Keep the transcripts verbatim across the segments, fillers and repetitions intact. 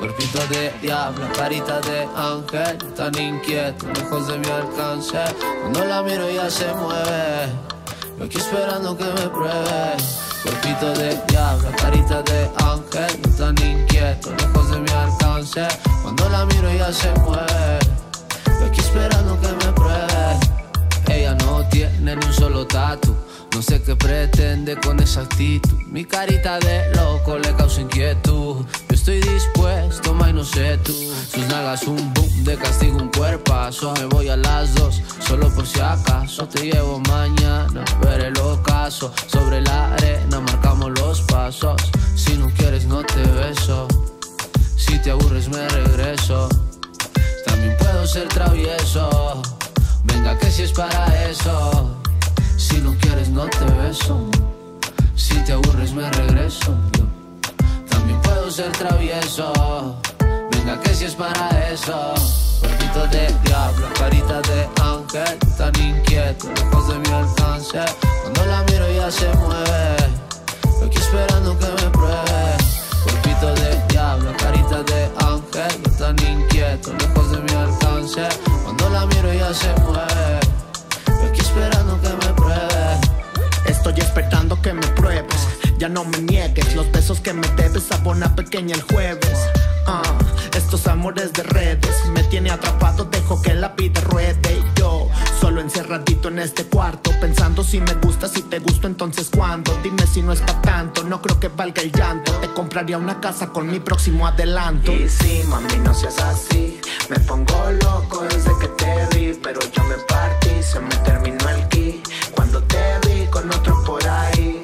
Cuerpito de diablo, carita de ángel, tan inquieto, lejos de mi alcance. Cuando la miro ya se mueve, yo aquí esperando que me pruebe. Cuerpito de diablo, carita de ángel, tan inquieto, lejos de mi alcance. Cuando la miro ya se mueve, yo aquí esperando que me pruebe. Ella no tiene ni un solo tatu, no sé qué pretende con esa actitud. Mi carita de loco le causa inquietud. Yo estoy dispuesto, ma, y no sé tú. Sus nalgas un boom, de castigo un cuerpazo. Me voy a las dos, solo por si acaso. Te llevo mañana, ver el ocaso. Sobre la arena marcamos los pasos. Si no quieres no te beso, si te aburres me regreso. También puedo ser travieso, venga que si es para eso. Si no quieres no te beso, si te aburres me regreso. Yo también puedo ser travieso, venga que si es para eso. Cuerpito de diablo, carita de ángel, tan inquieto, lejos de mi alcance. Cuando la miro ya se mueve, yo aquí esperando que me pruebe. Cuerpito de diablo, carita de ángel, tan inquieto, lejos de mi alcance. Cuando la miro ya se mueve, yo aquí esperando que me pruebe. Estoy esperando que me pruebes, ya no me niegues. Los besos que me debes, abona pequeña el jueves. uh, Estos amores de redes me tiene atrapado, dejo que la vida ruede. Yo solo encerradito en este cuarto, pensando si me gusta, si te gusto, entonces cuándo. Dime si no es pa' tanto, no creo que valga el llanto. Te compraría una casa con mi próximo adelanto. Y sí, mami, no seas así, me pongo loco desde que te vi. Pero yo me partí, se me terminó el ki cuando te vi con otro por ahí.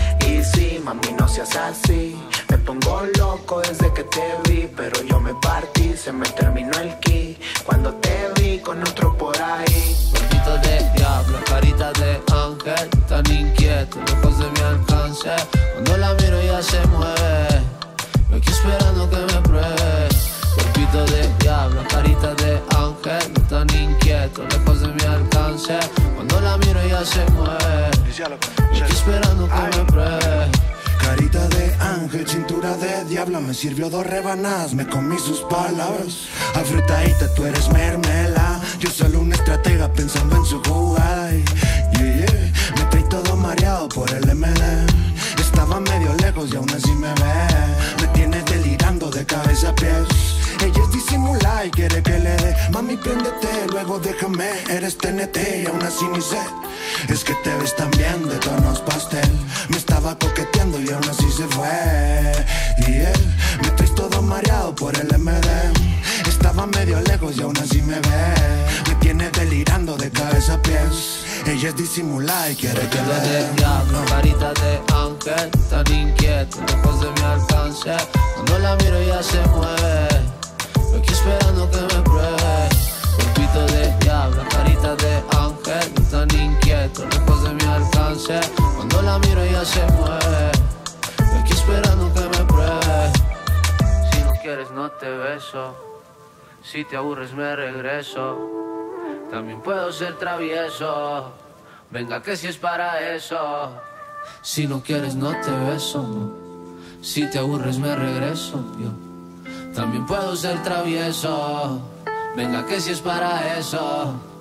Y sí, mami, no seas así, me pongo loco desde que te vi. Pero yo me partí, se me terminó el ki cuando te vi con otro por ahí. Cuerpito de diablo, carita de ángel, tan inquieto, lejos de mi alcance. Cuando la miro ya se mueve, yo aquí esperando que me pruebe. Cuerpito de diablo, carita de ángel, tan inquieto, lejos de mi alcance. Cuando la miro ya se mueve, yo aquí esperando que me pruebe. Carita de ángel, cintura de diablo, me sirvió dos rebanadas, me comí sus palabras. Afrutadita, tú eres mermela, yo solo un estratega pensando en su jugada. Yeah, yeah. Me traí todo mareado por el M D, estaba medio lejos y aún así me ve. Me tienes delirando de cabeza a pies. Ella es disimulada y quiere que le dé. Mami, préndete, luego déjame. Eres T N T y aún así ni sé. Es que te ves tan bien de tonos pastel. Me estaba coqueteando y aún así se fue. Y él, me traes todo mareado por el M D. Estaba medio lejos y aún así me ve. Me tiene delirando de cabeza a pies. Ella es disimulada y quiere que le dé. De diablo, carita de ángel, tan inquieto, lejos de mi alcance. Cuando la miro ya se mueve, yo aquí esperando que me pruebe. Cuerpito de diablo, carita de ángel, tan inquieto, lejos de mi alcance. Cuando la miro ya se mueve, yo aquí esperando que me pruebe. Si no quieres no te beso, si te aburres me regreso. También puedo ser travieso, venga que si es para eso. Si no quieres no te beso, no. Si te aburres me regreso, yo también puedo ser travieso, venga que si es para eso.